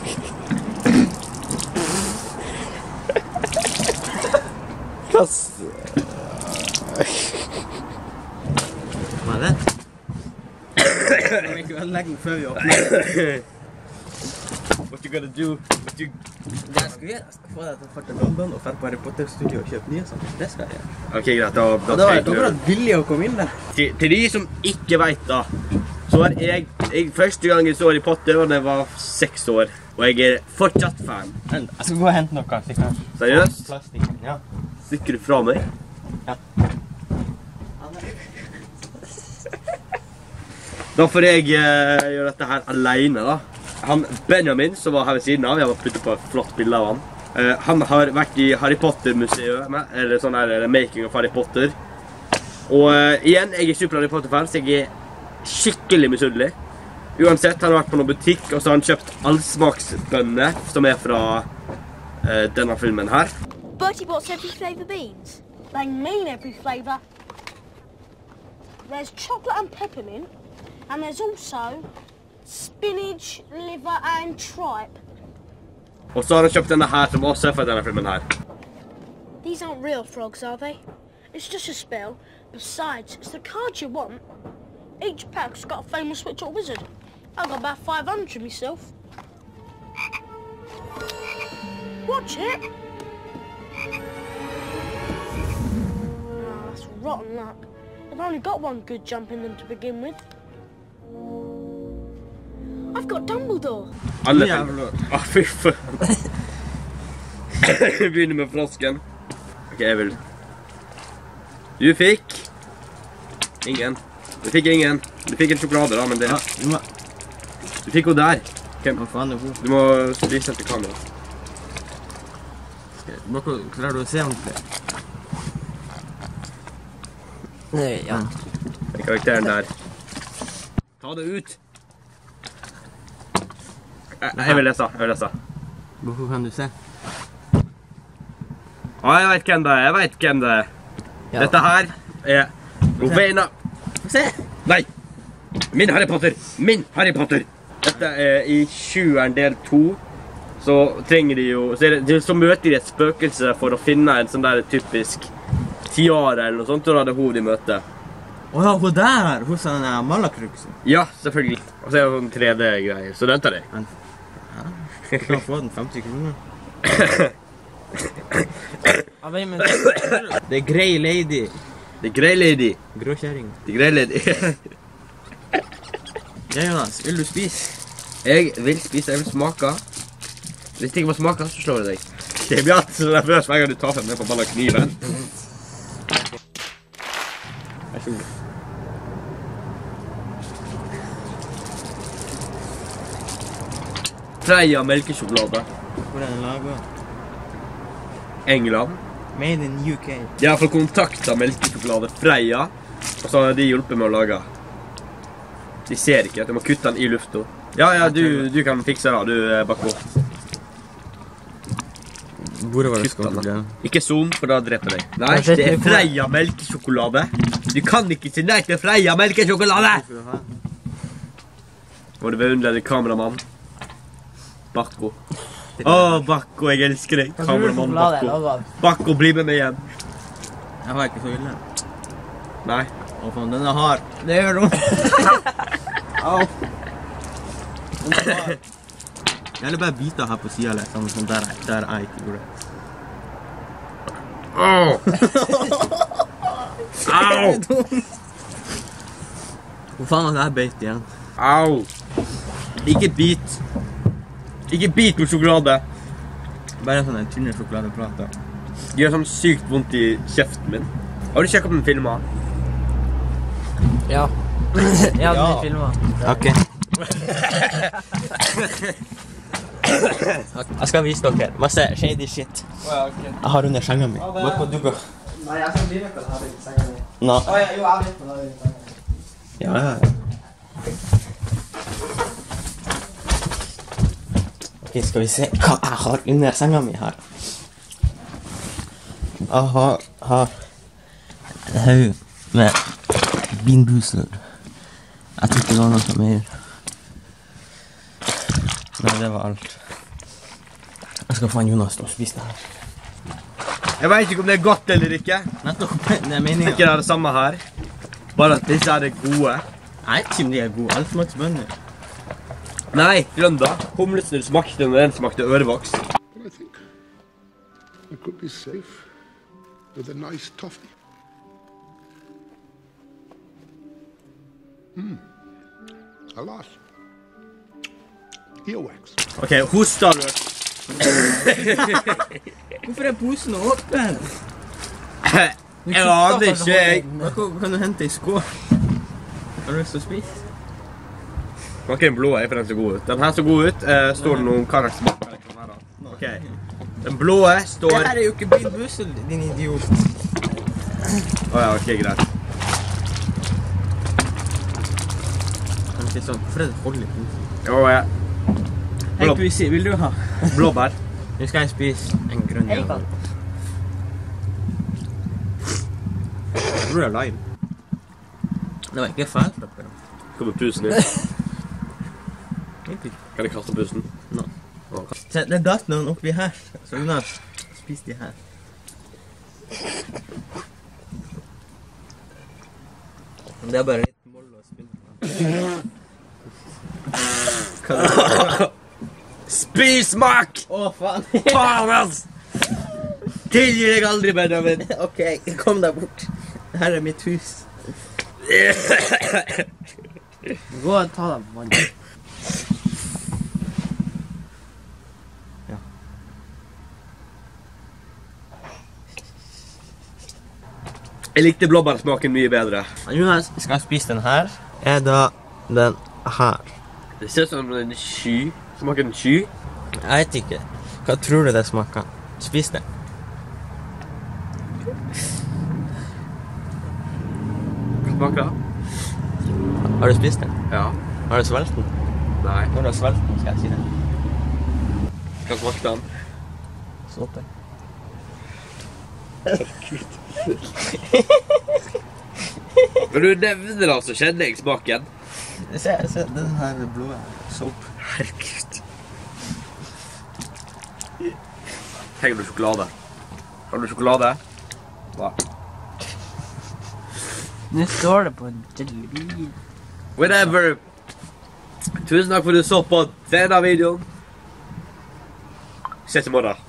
Kass. Hva er det? Jeg vil ikke ødelegge den før vi åpner. What you gonna do? Det jeg skal gjøre, jeg skal få deg til å farte London og fære på Harry Potter-studio og kjøpe nye sånn. Det skal jeg gjøre. Ok, greit, da Og da var jeg akkurat villig å komme inn der. Til de som ikke vet da, så var jeg første gang jeg så Harry Potter da jeg var 6 år, og jeg er fortsatt fan. Jeg skal gå og hente noe, sikkert. Seriøst? Plastikken, ja. Stikker du fra meg? Ja. Da får jeg gjøre dette her alene da. Han Benjamin, som var her ved siden av, jeg har puttet på et flott bilde av han. Han har vært i Harry Potter-museet, eller sånn her making of Harry Potter. Og igjen, jeg er super Harry Potter-fan, så jeg er skikkelig misunnelig. Uansett, han har vært på noen butikk, og så har han kjøpt allsmaksbønner, som er fra denne filmen her. Bertie bought every flavour beans. They mean every flavour. There's chocolate and peppermint, and there's also spinach, liver and tripe. Og så har han kjøpt denne her, som også er fra denne filmen her. These aren't real frogs, are they? It's just a spell. Besides, it's the cards you want. Each pack's got a famous witch or wizard. I've got about 500 myself. Watch it! Oh, that's rotten luck. I've only got one good jump in them to begin with. I've got Dumbledore. Alle filmer. Fy faen. Vi begynner med frosken. Ok, jeg vil. Du fikk ingen. Du fikk ingen. Du fikk en sjokolade da, men det... Ja, du fikk henne der. hva faen er hun? Du må vise den til kamera. Klarer du å se ordentlig? Ja. Den karakteren der. Ta det ut. Jeg vil lese. Hvorfor kan du se? Jeg vet hvem det er, Ja. Dette her er Rowena. Se! Nei! Min Harry Potter! Dette er i 7-eren del 2. Så trenger de jo... Så møter de et spøkelse for å finne en sånn der typisk tiara eller noe sånt, og da er det hun de møter. Åja, hun der! Hun sa den malakruksen. Ja, selvfølgelig. Og så er det sånn 3D-greier, så den tar de. Du kan få den 50 kroner. Det er Grey Lady. Det er Grey Lady. Gråkjæring. Det er Grey Lady. Ja, Jonas, vil du spise? Jeg vil spise, jeg vil smake. Hvis det ikke må smake, så slår jeg deg. Det blir alt så derfor hver gang du tar frem den på ballen kniven. Vær så god. Freia melkesjokolade. Hvor er den laget? England. Made in UK. De har fått kontakta melkesjokolade Freia, og så har de hjulpet med å lage. De ser ikke at de må kutte den i lufta. Ja, du kan fikse det, du bakker opp. Hvor var det skal du? Ikke zoom, for da dreper jeg. Nei, det er Freia melkesjokolade. Du kan ikke si nei til Freia melkesjokolade! Må du beundre kameramann. Bakko. Bakko, jeg elsker deg. Kameramann Bakko. Bakko, bli med meg hjem. Jeg var ikke så ille. Nei. Å faen, den er hard. Det gjør du. Au. Den er hard. Jeg vil bare bite her på siden, liksom, sånn der jeg ikke gjorde. Au! Hvor faen var det her beit igjen? Au! Ikke bit. Ikke bit på sjokolade. Bare sånn en tynne sjokoladeplate. Det gjør sånn sykt vondt i kjeften min. Har du sjekket opp den filmen? Ja. Ja, den filmen. Ok. Jeg skal vise dere masse shady shit. Jeg har under senga mi. Hva må du gå? Nei, jeg skal bli med på det her i senga mi. Nå. Jo, jeg vet på det her i senga mi. Ja. Ok, skal vi se hva jeg har under senga mi her. Jeg har en haug med beanboozler. Jeg tror ikke det var noe mer. Nei, det var alt. Jeg skal få Jonas til å spise det her. Jeg vet ikke om det er godt eller ikke. Nettopp, det er Jeg meningen. tenker det er det samme her. Bare at disse her er gode. Jeg vet ikke om de er gode. Alt smakes bønner. Nei, grønn da. Humlesnurr smakte når den smakte ørevoks. But I think I could be safe with a nice toffee. Alas. Earwax. Ok, hoster du? Hvorfor er posen åpen? Jeg aner ikke, jeg. Hva kan du hente i skål? Har du lyst til å spise? Smaker den blå, for den ser god ut. Den her ser god ut. Står det noen hva den smaker? Ok. Den blå står... Det her er jo ikke Bill Bussel, din idiot. Åja, ok, greit. Kan ikke sånn, hvorfor er det hold i posen? Jo, Hei, Pussy, vil du ha? blåbær. Nå skal jeg spise en grønn jævel. Jeg tror det er lime. Det var ikke fælt oppi da. Kommer pusen ut. Kan jeg kaste pusen? Nå. Se, det datt noen oppi her. Så Jonas, spis de her. Det er bare litt moll å spille. Hva er det? Spis mak! Å, faen. Faen, ass! Tilgir deg aldri, Benjamin. Ok, kom deg bort. Her er mitt hus. Gå og ta deg vann. Jeg likte blåbærsmaken mye bedre. Jonas, skal jeg spise den her? Er da den her? Det ser ut som en sky. Smaker en sky. Jeg vet ikke. Hva tror du det smaker? Spis det. Hva smaker det? Har du spist den? Ja. Har du svelget den? Nei. Når du har svelget den, skal jeg si det. Hva smakte den? Såpe. Når du nevner det, så kjenner jeg smaken. Se, den her blå såpe. Herregud. Tenker du sjokolade? Har du sjokolade? Hva? Nå står det på jelly. Whatever. Tusen takk for at du så på denne videoen. Ses i morgen.